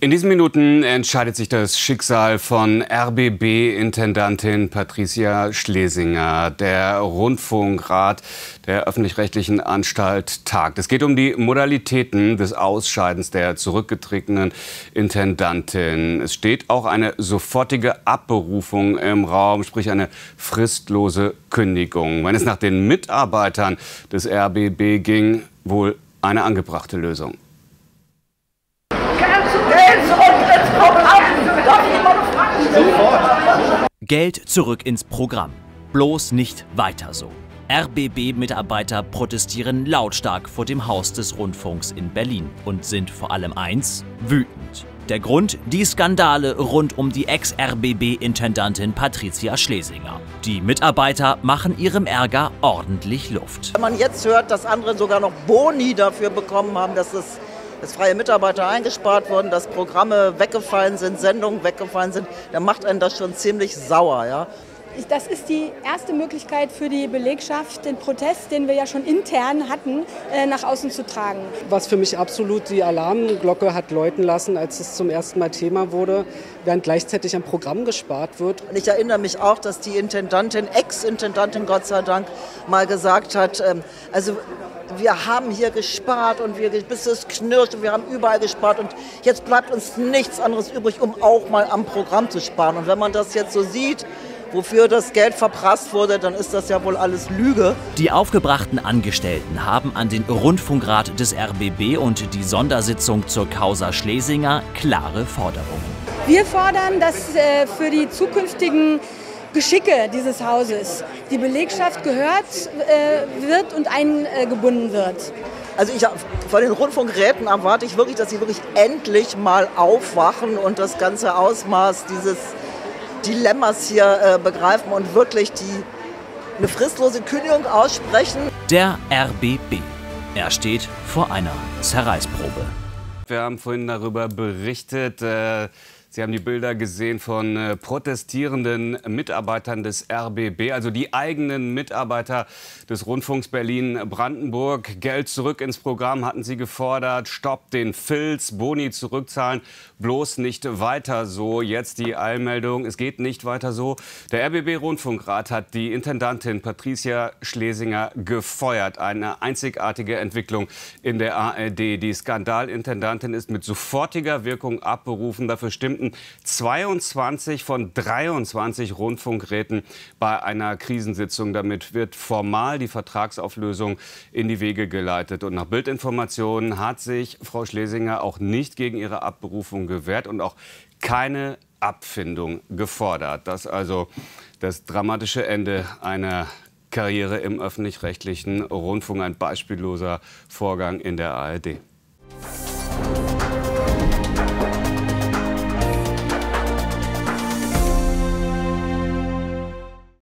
In diesen Minuten entscheidet sich das Schicksal von RBB-Intendantin Patricia Schlesinger. Der Rundfunkrat der öffentlich-rechtlichen Anstalt tagt. Es geht um die Modalitäten des Ausscheidens der zurückgetretenen Intendantin. Es steht auch eine sofortige Abberufung im Raum, sprich eine fristlose Kündigung. Wenn es nach den Mitarbeitern des RBB ging, wohl eine angebrachte Lösung. Geld zurück ins Programm. Bloß nicht weiter so. RBB-Mitarbeiter protestieren lautstark vor dem Haus des Rundfunks in Berlin und sind vor allem eins: wütend. Der Grund? Die Skandale rund um die Ex-RBB-Intendantin Patricia Schlesinger. Die Mitarbeiter machen ihrem Ärger ordentlich Luft. Wenn man jetzt hört, dass andere sogar noch Boni dafür bekommen haben, dass freie Mitarbeiter eingespart wurden, dass Programme weggefallen sind, Sendungen weggefallen sind, dann macht einen das schon ziemlich sauer. Ja? Das ist die erste Möglichkeit für die Belegschaft, den Protest, den wir ja schon intern hatten, nach außen zu tragen. Was für mich absolut die Alarmglocke hat läuten lassen, als es zum ersten Mal Thema wurde, während gleichzeitig am Programm gespart wird. Und ich erinnere mich auch, dass die Intendantin, Ex-Intendantin Gott sei Dank, mal gesagt hat, also wir haben hier gespart und bis es knirscht und wir haben überall gespart und jetzt bleibt uns nichts anderes übrig, um auch mal am Programm zu sparen. Und wenn man das jetzt so sieht, wofür das Geld verprasst wurde, dann ist das ja wohl alles Lüge. Die aufgebrachten Angestellten haben an den Rundfunkrat des RBB und die Sondersitzung zur Causa Schlesinger klare Forderungen. Wir fordern, dass für die zukünftigen Geschicke dieses Hauses die Belegschaft gehört wird und eingebunden wird. Also von den Rundfunkräten erwarte ich wirklich, dass sie wirklich endlich mal aufwachen und das ganze Ausmaß dieses Dilemmas hier begreifen und wirklich eine fristlose Kündigung aussprechen. Der RBB. Er steht vor einer Zerreißprobe. Wir haben vorhin darüber berichtet. Sie haben die Bilder gesehen von protestierenden Mitarbeitern des RBB, also die eigenen Mitarbeiter des Rundfunks Berlin-Brandenburg. Geld zurück ins Programm hatten sie gefordert. Stoppt den Filz, Boni zurückzahlen, bloß nicht weiter so. Jetzt die Eilmeldung, es geht nicht weiter so. Der RBB-Rundfunkrat hat die Intendantin Patricia Schlesinger gefeuert. Eine einzigartige Entwicklung in der ARD. Die Skandalintendantin ist mit sofortiger Wirkung abberufen. Dafür stimmten 22 von 23 Rundfunkräten bei einer Krisensitzung. Damit wird formal die Vertragsauflösung in die Wege geleitet. Und nach Bildinformationen hat sich Frau Schlesinger auch nicht gegen ihre Abberufung gewehrt und auch keine Abfindung gefordert. Das also das dramatische Ende einer Karriere im öffentlich-rechtlichen Rundfunk, ein beispielloser Vorgang in der ARD.